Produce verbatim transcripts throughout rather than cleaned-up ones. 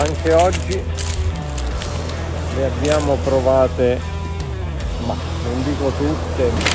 anche oggi le abbiamo provate, ma non dico tutte.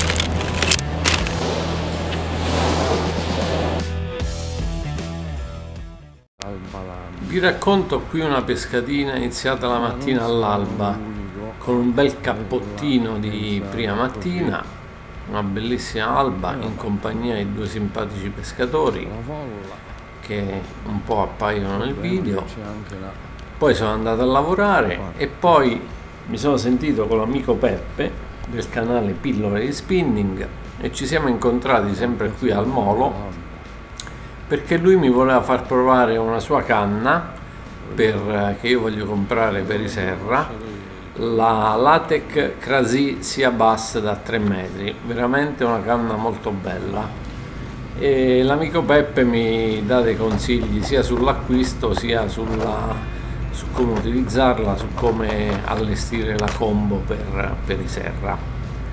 Vi racconto qui una pescatina iniziata la mattina all'alba con un bel cappottino di prima mattina, una bellissima alba in compagnia di due simpatici pescatori che un po' appaiono nel video. Poi sono andato a lavorare e poi mi sono sentito con l'amico Peppe del canale Pillole di Spinning e ci siamo incontrati sempre qui al molo perché lui mi voleva far provare una sua canna per, che io voglio comprare per i serra, la Latex Crazy Sea Bass da tre metri, veramente una canna molto bella, e l'amico Peppe mi dà dei consigli sia sull'acquisto sia sulla, su come utilizzarla, su come allestire la combo per, per i serra.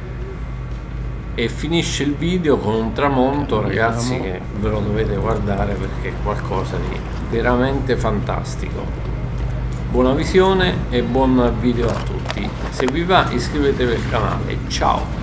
E finisce il video con un tramonto, ragazzi, che ve lo dovete guardare perché è qualcosa di veramente fantastico. Buona visione e buon video a tutti. Se vi va iscrivetevi al canale. Ciao.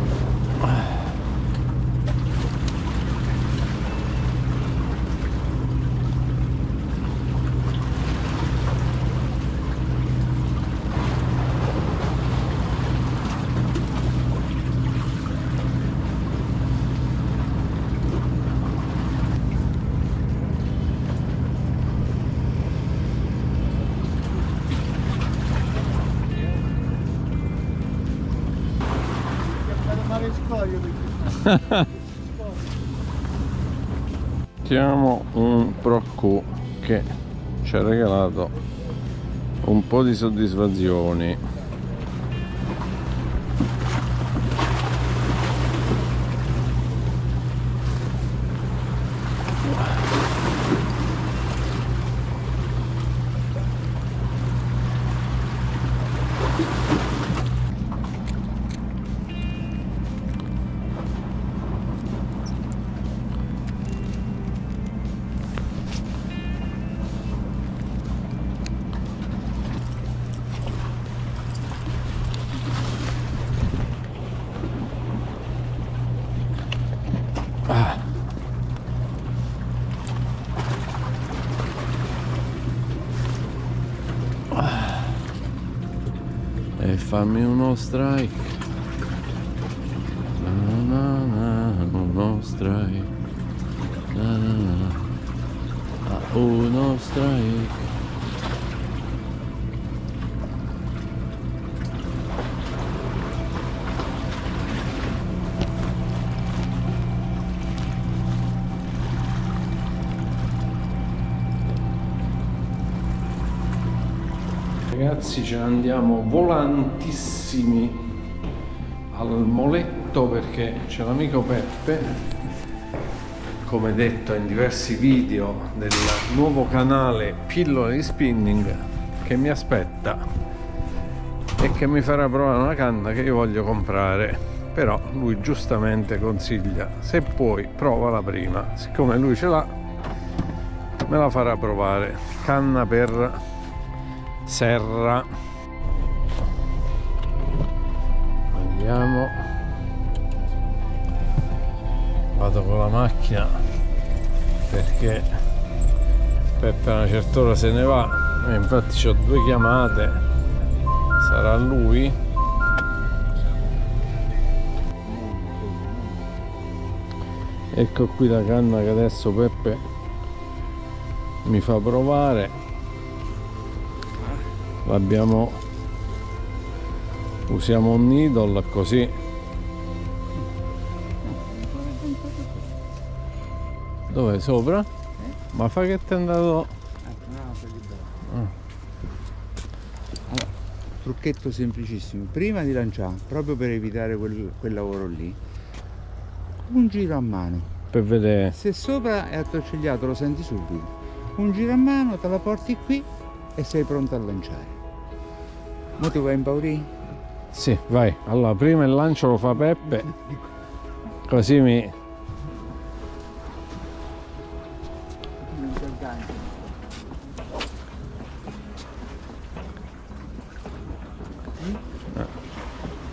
Siamo un Procco che ci ha regalato un po' di soddisfazioni. E fammi uno strike, na na na, uno strike, na na na, ah, uno strike. Ragazzi, ce ne andiamo volantissimi al moletto perché c'è l'amico Peppe, come detto in diversi video del nuovo canale Pillole di Spinning, che mi aspetta e che mi farà provare una canna che io voglio comprare. Però lui giustamente consiglia, se puoi provala prima, siccome lui ce l'ha me la farà provare. Canna per serra. Andiamo, vado con la macchina perché Peppe a una certa ora se ne va e infatti ho due chiamate, sarà lui. Ecco qui la canna che adesso Peppe mi fa provare. L'abbiamo, usiamo un needle così. Dove? Sopra? Ma fa che ti è andato? Ah. Allora, trucchetto semplicissimo, prima di lanciare, proprio per evitare quel, quel lavoro lì, un giro a mano per vedere se sopra è attorcigliato, lo senti subito. Un giro a mano, te la porti qui e sei pronto a lanciare. Mo ti vuoi impaurire? Sì, vai. Allora, prima il lancio lo fa Peppe, così mi...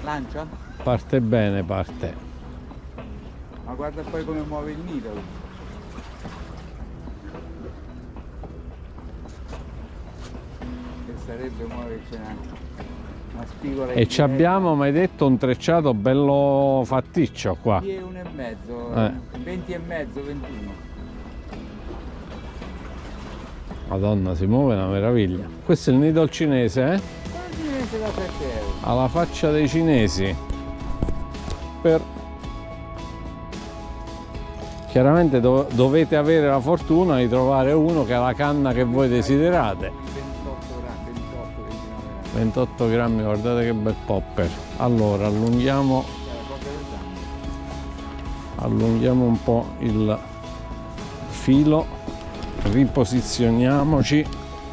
Lancia? Parte bene, parte. Ma guarda poi come muove il nido. Che sarebbe muoverci una, una spigola. E ci abbiamo, mai detto, un trecciato bello fatticcio qua. venti e uno e mezzo, Eh. venti e mezzo, ventuno. Madonna, si muove una meraviglia. Questo è il nido al cinese, eh? Il cinese da sette euro. Alla faccia dei cinesi. Per... Chiaramente dov dovete avere la fortuna di trovare uno che ha la canna che voi desiderate. ventotto grammi, guardate che bel popper. Allora allunghiamo allunghiamo un po' il filo, riposizioniamoci.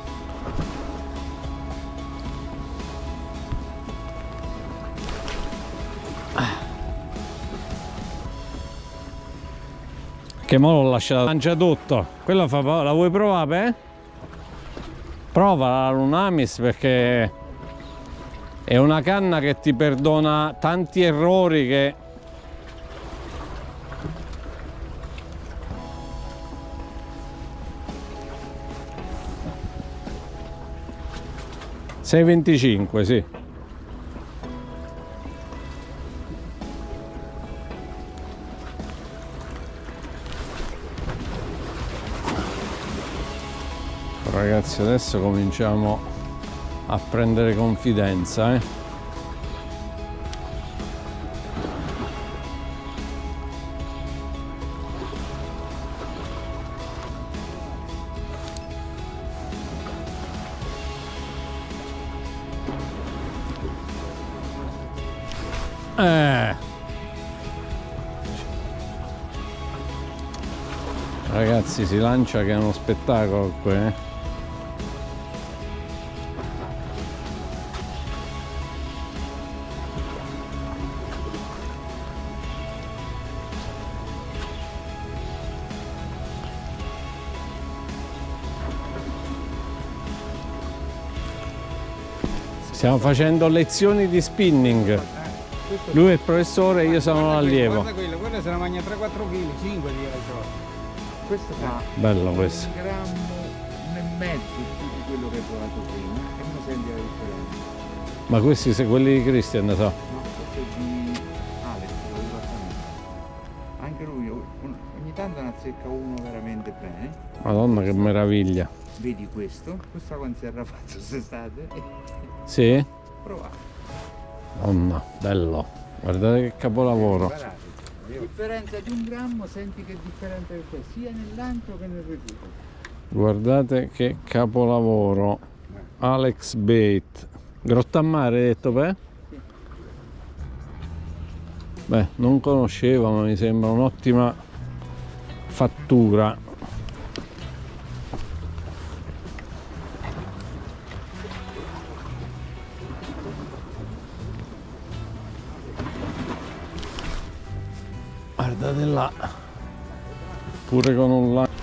Che mo l'ho lasciata, lancia tutto. Quella fa paura. La vuoi provare? Eh? Prova la Lunamis, perché è una canna che ti perdona tanti errori che... sei e venticinque, sì. Ragazzi, adesso cominciamo a prendere confidenza, eh. Eh. Ragazzi, si lancia che è uno spettacolo qui, eh. Stiamo facendo lezioni di spinning. Lui è il professore e io sono l'allievo. Guarda quello, quello se ne mangia tre quattro chili, cinque di giorno. Questo fa bello questo. un grammo, un e mezzo di quello che hai provato prima e non senti la differenza. Ma questi sono quelli di Christian, so. No, questo è di Alex, anche lui ogni tanto ne azzecca uno veramente bene. Madonna che meraviglia. Vedi questo? Questa quando si era fatto quest'estate? Sì? Provate. Madonna, bello. Guardate che capolavoro. La differenza di un grammo, senti che differenza che c'è sia nel lancio che nel recupero. Guardate che capolavoro. Alex Bait. Grottammare hai detto, beh? Sì. Beh, non conoscevo, ma mi sembra un'ottima fattura. Guardate là, pure con un lancio.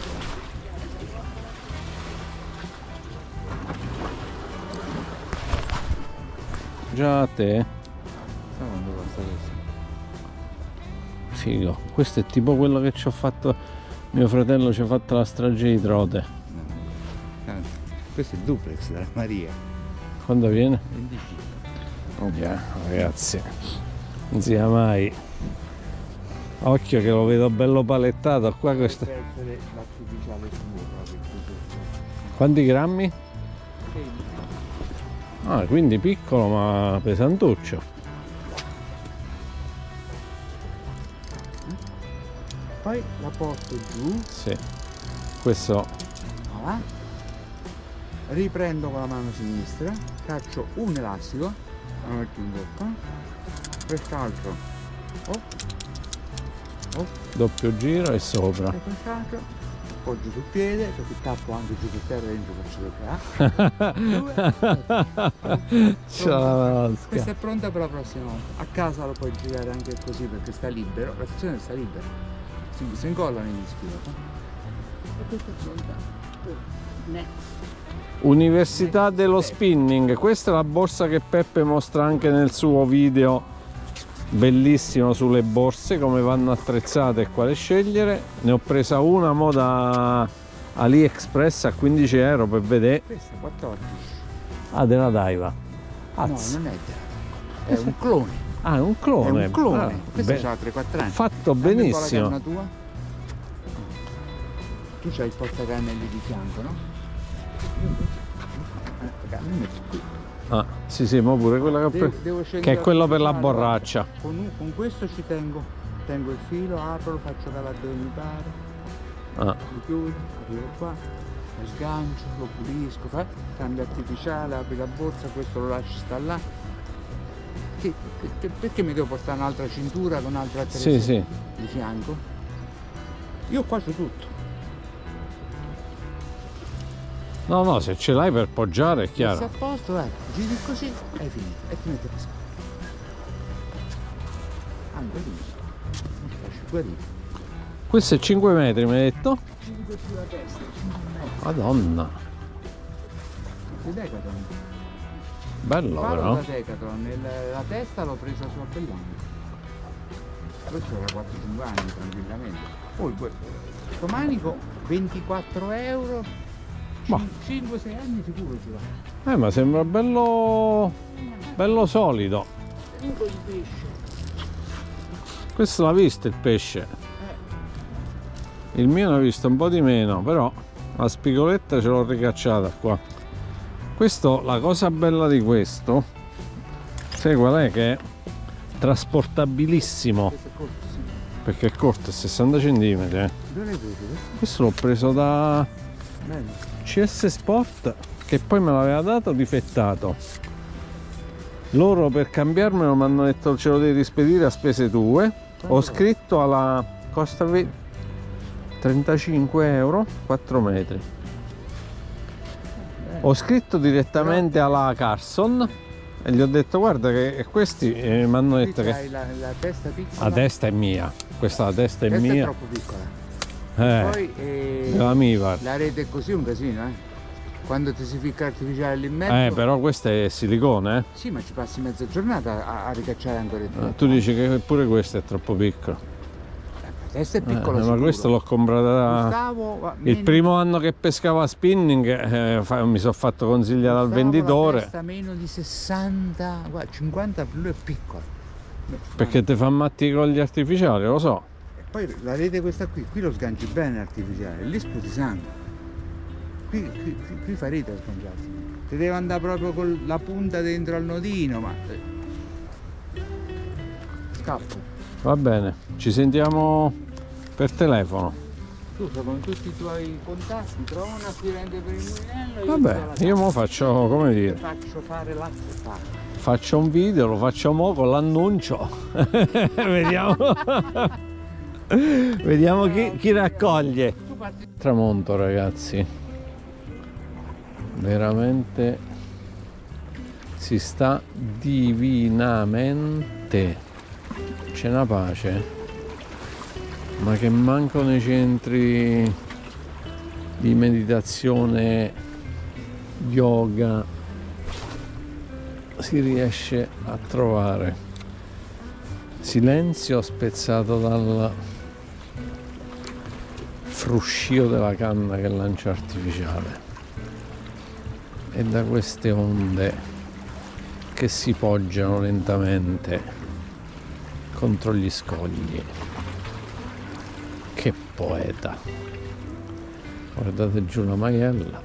Già a te? Sai quando costa questo? Figo, questo è tipo quello che ci ho fatto, mio fratello ci ha fatto la strage di Trote. No. Questo è il duplex della Maria. Quando viene? venticinque. Oh, yeah, ragazzi, non sia mai. Occhio che lo vedo bello palettato qua questo. Deve essere l'artificiale suo proprio. Quanti grammi? sedici. Ah, quindi piccolo ma pesantuccio. Poi la porto giù, Sì. Questo voilà. Riprendo con la mano sinistra, caccio un elastico, lo metto in bocca, quest'altro, oh, oh, doppio giro e sopra. e quest'altro, appoggio sul piede, così tappo anche giù per terra e dentro faccio le Ciao. Questa è pronta per la prossima volta. A casa lo puoi girare anche così perché sta libero, la sezione sta libera, si, si incollano i dischi dopo. E questa è pronta. Next. Università dello spinning, questa è la borsa che Peppe mostra anche nel suo video bellissimo sulle borse, come vanno attrezzate e quale scegliere. Ne ho presa una mo da AliExpress a quindici euro per vedere. Questa quattordici. Ah, della Daiwa. No, non è della, è un clone. Ah, è un clone. È un clone. Ah, Questa beh, ha tre quattro anni. fatto Dammi benissimo. un po' la canna tua. Tu c'hai il portacannelli di fianco, no? Eh, mi metto qui. Ah, sì, sì, ma pure quella che, ho Devo- pre- devo che scendere è quello a- per la allora, borraccia. Con, un- con questo ci tengo. Tengo il filo, apro, lo faccio calare dove mi pare. Ah, Lo chiudi, apri qua, lo sgancio, lo pulisco, fa cambio artificiale, apri la borsa, questo lo lasci sta là. Che, che- perché mi devo portare un'altra cintura con un'altra attrezzo sì, sì. di fianco? Io qua c'ho tutto. No, no, se ce l'hai per poggiare è Se chiaro. a posto, eh, giri così, hai finito. E ti metti a pescare. Ah, guarito. Non lasci guarito. Questo è cinque metri, mi hai detto? cinque sulla testa, cinque metri. Madonna, Sei Decathlon. bello Parlo però. da Decathlon, il- la testa l'ho presa su Appellano. Questo era quattro cinque anni tranquillamente. Poi questo manico ventiquattro euro, Ma. cinque sei anni sicuro ci va. Eh, ma sembra bello, bello solido. Tenuto di pesce. Questo l'ha visto il pesce. Il mio ne ha visto un po' di meno, però la spigoletta ce l'ho ricacciata qua. Questo, la cosa bella di questo, sai qual è? Che è trasportabilissimo, Questo è corto, sì. perché è corto, è sessanta centimetri. eh. Dove l'hai preso questo? Questo l'ho preso da Bello. C S Sport, che poi me l'aveva dato difettato. Loro per cambiarmelo mi hanno detto ce lo devi rispedire a spese tue. Ho scritto alla costa ve- trentacinque euro, quattro metri. Ho scritto direttamente alla Carson e gli ho detto guarda che questi eh, mi hanno Qui detto che c'hai la, la testa piccola. la testa è mia, questa la testa è La testa è mia, troppo piccola. eh, Poi eh, della Mivar. la rete è così un casino, eh. Quando ti si ficca artificiale lì in mezzo. Eh, però questo è silicone, eh. Sì, ma ci passi mezza giornata a, a ricacciare ancora il Eh, Tu dici che pure questo è troppo piccolo. La testa è Eh, piccola, ma sicuro. questo l'ho comprata Gustavo, va- il meno- primo anno che pescava spinning, eh, fa- mi sono fatto consigliare dal Gustavo, venditore La testa meno di sessanta, guarda, cinquanta per lui è piccola. perché ti fa matti con gli artificiali, lo so. E poi la rete questa qui, qui lo sganci bene artificiale, lì sputi sangue. Qui, qui, qui, qui fa rete a sganciarsi. Ti deve andare proprio con la punta dentro al nodino, ma scappo. Va bene, ci sentiamo per telefono. Tu con tutti i tuoi contatti trova un acquirente per il mulinello. Vabbè, io mo faccio, come dire, faccio fare l'acqua e fare. faccio un video, lo faccio mo con l'annuncio. Vediamo. Vediamo chi, chi raccoglie. Tu parti. Tramonto, ragazzi. Veramente si sta divinamente. C'è una pace, ma che mancano i centri di meditazione, yoga, si riesce a trovare. Silenzio spezzato dal fruscio della canna che lancia artificiale e da queste onde che si poggiano lentamente contro gli scogli. Che poeta! Guardate giù la maiella.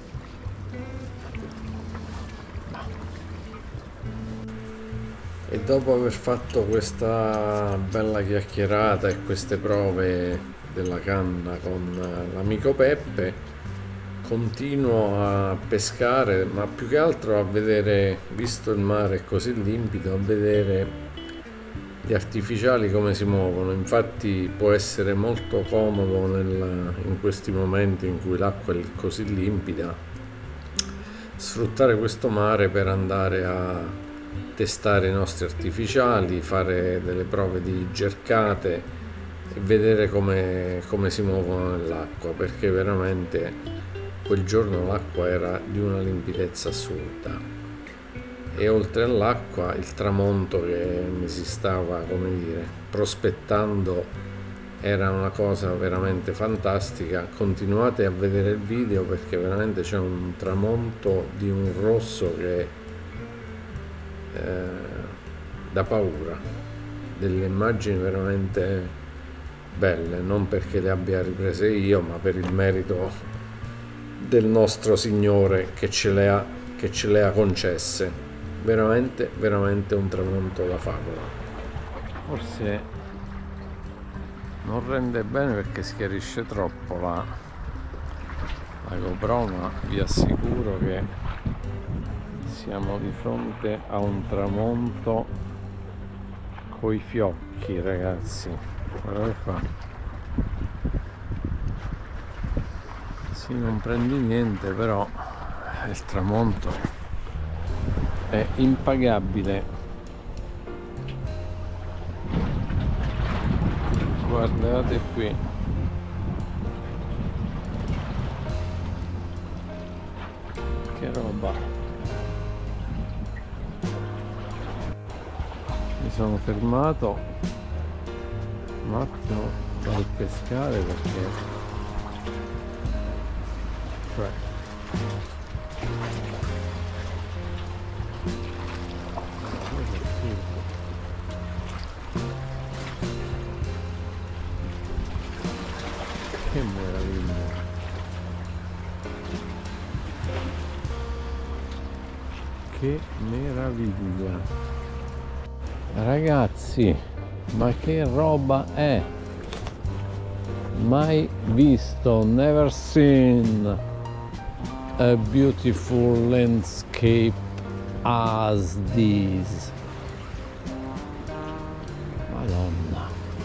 E dopo aver fatto questa bella chiacchierata e queste prove della canna con l'amico Peppe, continuo a pescare, ma più che altro a vedere, visto il mare così limpido, a vedere gli artificiali come si muovono. Infatti può essere molto comodo nel, in questi momenti in cui l'acqua è così limpida, sfruttare questo mare per andare a testare i nostri artificiali, fare delle prove di gercate e vedere come, come si muovono nell'acqua, perché veramente quel giorno l'acqua era di una limpidezza assurda e oltre all'acqua il tramonto che mi si stava, come dire, prospettando era una cosa veramente fantastica. Continuate a vedere il video perché veramente c'è un tramonto di un rosso che eh, da paura, delle immagini veramente belle, non perché le abbia riprese io, ma per il merito del nostro Signore che ce le ha, che ce le ha concesse. Veramente, veramente un tramonto da favola. Forse non rende bene perché schiarisce troppo la, la GoPro, ma vi assicuro che siamo di fronte a un tramonto coi fiocchi, ragazzi. Guardate qua. Sì, non prendi niente, però il tramonto è impagabile. Guardate qui. Che roba. Mi sono fermato un attimo dal pescare perché cioè che meraviglia, che meraviglia, ragazzi, ma che roba è? Mai visto, never seen a beautiful landscape as this. Madonna.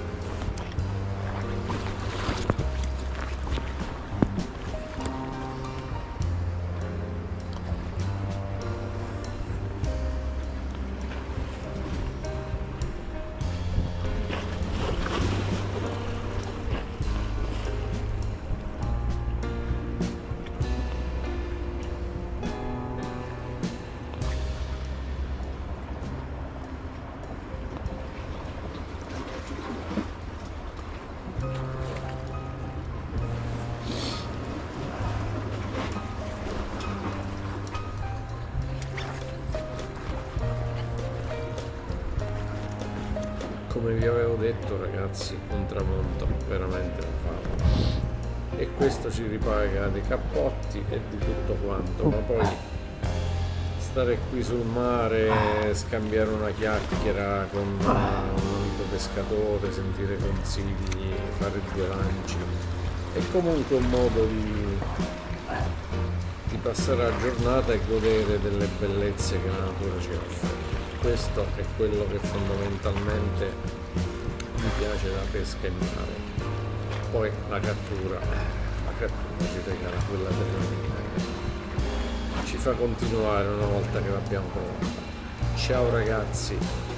Come vi avevo detto, ragazzi, un tramonto veramente da favola, e questo ci ripaga dei cappotti e di tutto quanto, ma poi stare qui sul mare, scambiare una chiacchiera con un amico pescatore, sentire consigli, fare due lanci, è comunque un modo di, di passare la giornata e godere delle bellezze che la natura ci offre. Questo è quello che fondamentalmente mi piace della pesca in mare. Poi la cattura, la cattura ci regala quella adrenalina che ci fa continuare una volta che l'abbiamo provata. Ciao ragazzi!